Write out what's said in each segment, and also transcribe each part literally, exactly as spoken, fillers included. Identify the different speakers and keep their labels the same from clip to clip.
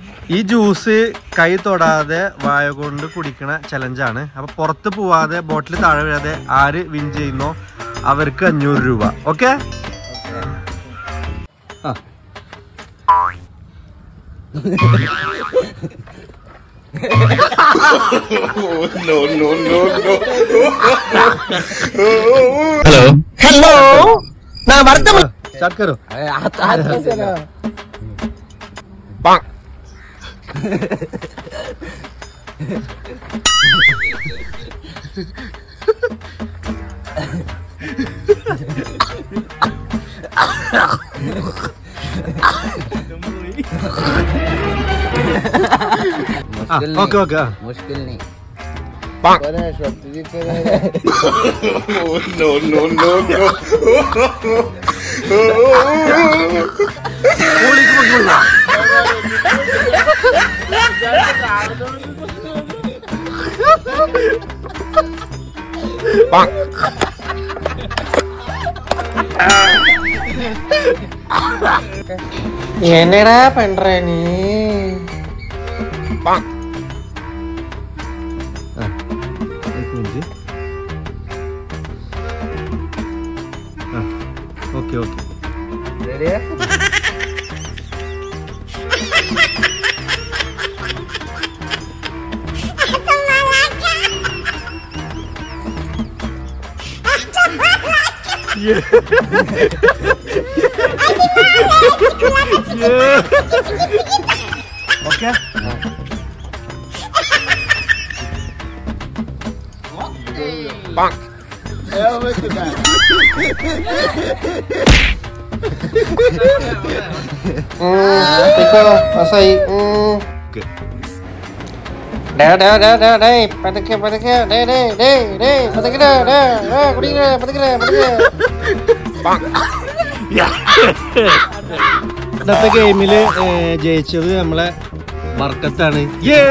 Speaker 1: ഈ ജ്യൂസ് കൈ തൊടാതെ വായ കൊണ്ട് കുടിക്കണ ചലഞ്ചാണ്. അപ്പൊ പുറത്ത് പോവാതെ ബോട്ടിൽ താഴെ വീഴാതെ ആര് വിൻ ചെയ്യുന്നോ അവർക്ക് അഞ്ഞൂറ് രൂപ. ഓക്കെ?
Speaker 2: ഹലോ ഹലോ ഞാൻ വർത്തമാനം
Speaker 1: स्टार्ट करो.
Speaker 2: हाथ हाथ कैसे ना पांग
Speaker 1: ओके ओके
Speaker 2: मुश्किल नहीं पांग नो नो नो नो என்னடா பண்ற நீ பாங்
Speaker 1: ओके ओके
Speaker 2: रेडी
Speaker 1: ये ओके
Speaker 2: पांग Piko, masai.
Speaker 1: Oke.
Speaker 2: Dah, dah, dah, dah, dah. Patake, patake, dah, dah, dah, dah. Patake, dah, dah, dah. Kuning dah, patake, dah, patake. Bang.
Speaker 1: Ya. ഇന്നത്തെ ഗെയിമില് ജയിച്ചത് നമ്മളെ ബർക്കത്താണ്.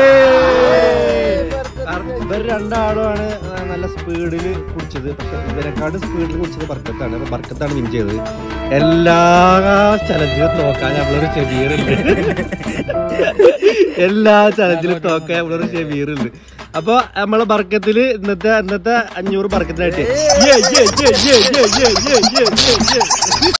Speaker 1: ഇവർ രണ്ടാളുമാണ് നല്ല സ്പീഡിൽ കുടിച്ചത്. പക്ഷെ ഇവരെക്കാട് സ്പീഡിൽ കുടിച്ചത് ബർക്കത്താണ്. അപ്പൊ ബർക്കത്താണ് വിൻ ചെയ്തത്. എല്ലാ ചലഞ്ചിലും തോക്കാൻ നമ്മളൊരു ഷെബീറുണ്ട്. എല്ലാ ചലഞ്ചിലും തോക്കാൻ നമ്മളൊരു ഷെബീറുണ്ട്. അപ്പൊ നമ്മളെ ബർക്കത്തില് ഇന്നത്തെ ഇന്നത്തെ അഞ്ഞൂറ് ബർക്കത്തിനായിട്ട്